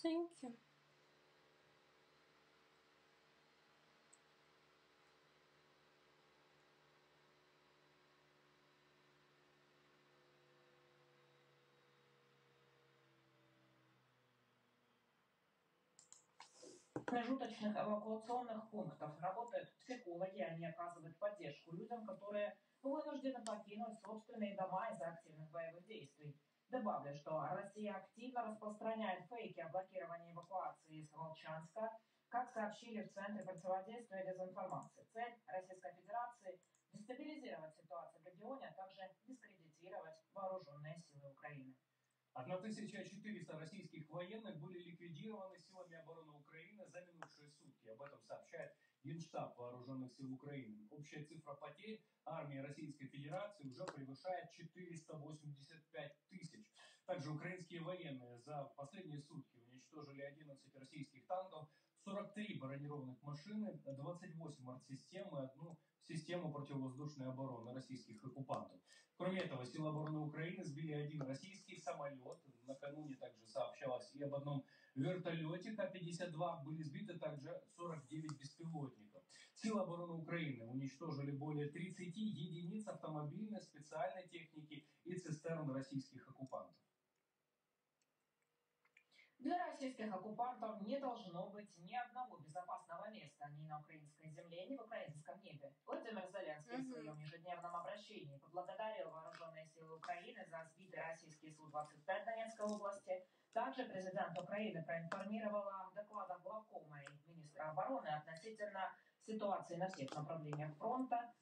Thank you. Промежуточных эвакуационных пунктов работают психологи, они оказывают поддержку людям, которые вынуждены покинуть собственные дома из-за активных боевых действий. Добавлю, что Россия активно распространяет фейки о блокировании эвакуации из Волчанска, как сообщили в Центре противодействия дезинформации. Цель Российской Федерации – дестабилизировать ситуацию в регионе, а также дискредитировать вооруженные силы Украины. 1400 российских военных были ликвидированы силами обороны Украины за минувшие сутки. Об этом сообщает Генштаб Вооруженных сил Украины. Общая цифра потерь армии Российской Федерации уже превышает 485 тысяч. Также украинские военные за последние сутки уничтожили 11 российских танков, 43 бронированных машины, 28 артсистем и одну систему противовоздушной обороны российских оккупантов. Кроме этого, силы обороны Украины сбили один российский самолет. Накануне также сообщалось и об одном вертолете К-52. Были сбиты также 49 беспилотников. Силы обороны Украины уничтожили более 30 единиц автомобильной специальной техники и цистерн российских оккупантов. Для российских оккупантов не должно быть ни одного безопасного места ни на украинской земле, ни в украинском небе. Владимир Зеленский в своем ежедневном обращении поблагодарил вооруженные силы Украины за сбитый российский Су-25 в Донецкой области. Также президент Украины проинформировал о докладах главкома и министра обороны относительно ситуации на всех направлениях фронта.